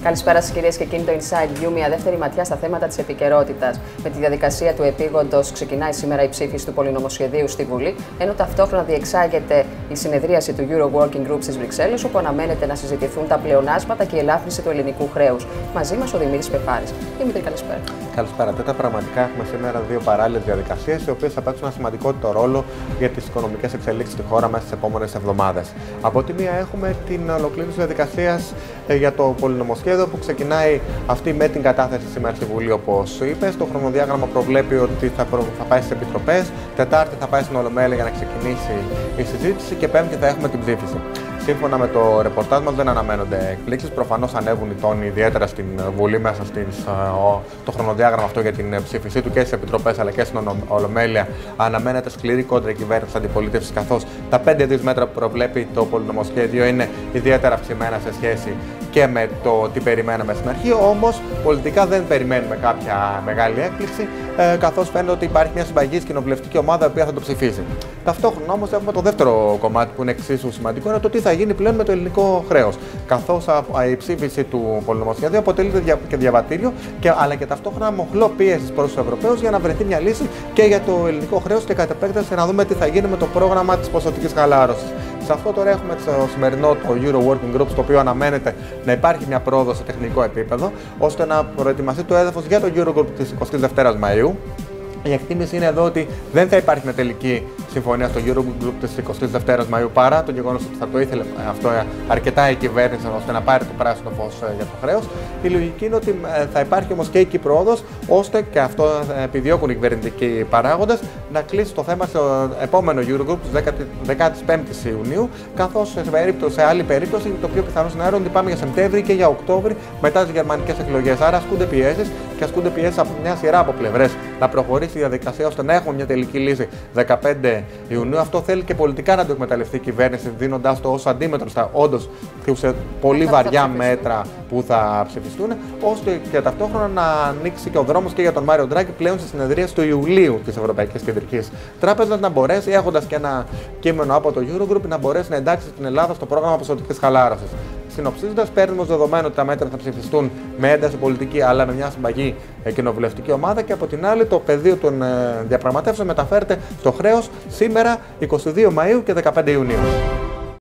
Καλησπέρα σας κυρίες και κύριοι, το Inside View, μια δεύτερη ματιά στα θέματα της επικαιρότητας. Με τη διαδικασία του επίγοντος ξεκινάει σήμερα η ψήφιση του πολυνομοσχεδίου στη Βουλή, ενώ ταυτόχρονα διεξάγεται η συνεδρίαση του Euro Working Group στις Βρυξέλλες, όπου αναμένεται να συζητηθούν τα πλεονάσματα και η ελάφρυνση του ελληνικού χρέους. Μαζί μας ο Δημήτρης Πεφάρης. Δημήτρη, καλησπέρα. Καλησπέρα. Τέτα πραγματικά έχουμε σήμερα δύο παράλληλες διαδικασίες, οι οποίες θα παίξουν ένα σημαντικότερο ρόλο για τις οικονομικές εξελίξεις στη χώρα μέσα στις επόμενες εβδομάδες. Από τη μία έχουμε την ολοκλήρωση διαδικασίας για το πολυνομοσχέδιο που ξεκινάει αυτή με την κατάθεση σήμερα στη Βουλή, όπως είπες. Το χρονοδιάγραμμα προβλέπει ότι θα πάει στις επιτροπές, Τετάρτη θα πάει στην Ολομέλεια για να ξεκινήσει η συζήτηση και Πέμπτη θα έχουμε την ψήφιση. Σύμφωνα με το ρεπορτάζ μας, δεν αναμένονται εκπλήξεις. Προφανώς ανέβουν οι τόνοι ιδιαίτερα στην Βουλή μέσα στο χρονοδιάγραμμα αυτό για την ψήφισή του και στις επιτροπές αλλά και στην Ολομέλεια. Αναμένεται σκληρή κόντρα κυβέρνηση αντιπολίτευσης, καθώς τα 5 δις μέτρα που προβλέπει το πολυνομοσχέδιο είναι ιδιαίτερα αυξημένα σε σχέση και με το τι περιμέναμε στην αρχή. Όμως, πολιτικά δεν περιμένουμε κάποια μεγάλη έκπληξη, καθώς φαίνεται ότι υπάρχει μια συμπαγής κοινοβουλευτική ομάδα η οποία θα το ψηφίσει. Ταυτόχρονα όμως έχουμε το δεύτερο κομμάτι που είναι εξίσου σημαντικό, είναι το τι θα γίνει πλέον με το ελληνικό χρέος. Καθώς η ψήφιση του πολυνομοσχεδίου αποτελείται και διαβατήριο, αλλά και ταυτόχρονα μοχλό πίεσης προς τους Ευρωπαίους για να βρεθεί μια λύση και για το ελληνικό χρέος και κατ' επέκταση να δούμε τι θα γίνει με το πρόγραμμα της ποσοτικής χαλάρωσης. Σε αυτό τώρα έχουμε το σημερινό το Euro Working Group, στο οποίο αναμένεται να υπάρχει μια πρόοδο σε τεχνικό επίπεδο, ώστε να προετοιμαστεί το έδαφος για το Eurogroup της 22ης Μαΐου. Η εκτίμηση είναι εδώ ότι δεν θα υπάρχει μια τελική συμφωνία στο Eurogroup της 22ης Μαΐου, παρά το γεγονός ότι θα το ήθελε αυτό αρκετά η κυβέρνηση ώστε να πάρει το πράσινο φως για το χρέος. Η λογική είναι ότι θα υπάρχει όμως και εκεί πρόοδος, ώστε και αυτό επιδιώκουν οι κυβερνητικοί παράγοντες να κλείσει το θέμα στο επόμενο Eurogroup της 15ης Ιουνίου, καθώς σε άλλη περίπτωση το πιο πιθανό σενάριο είναι ότι πάμε για Σεπτέμβρη και για Οκτώβρη μετά τις γερμανικές εκλογές. Άρα ασκούνται πιέσεις και ασκούνται πιέσεις από μια σειρά από πλευρές να προχωρήσει η διαδικασία ώστε να έχουμε μια τελική λύση 15 Ιουνίου. Αυτό θέλει και πολιτικά να το εκμεταλλευτεί η κυβέρνηση, δίνοντάς το ως αντίμετρο στα όντως πολύ βαριά μέτρα που θα ψηφιστούν, ώστε και ταυτόχρονα να ανοίξει και ο δρόμος και για τον Μάριο Ντράγκη πλέον στις συνεδρίες του Ιουλίου της Ευρωπαϊκής Κεντρικής Τράπεζας να μπορέσει, έχοντας και ένα κείμενο από το Eurogroup, να μπορέσει να εντάξει την Ελλάδα στο πρόγραμμα ποσοτικής χαλάρωσης. Συνοψίζοντας, παίρνουμε ως δεδομένο ότι τα μέτρα θα ψηφιστούν με ένταση πολιτική αλλά με μια συμπαγή κοινοβουλευτική ομάδα, και από την άλλη το πεδίο των διαπραγματεύσεων μεταφέρεται στο χρέος σήμερα 22 Μαΐου και 15 Ιουνίου.